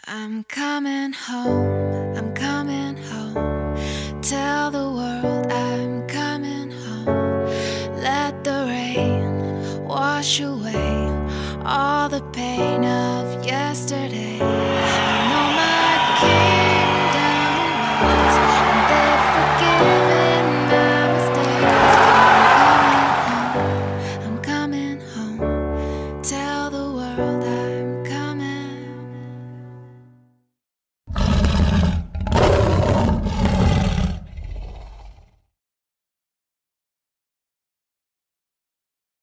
I'm coming home, I'm coming home. Tell the world I'm coming home. Let the rain wash away all the pain of yesterday.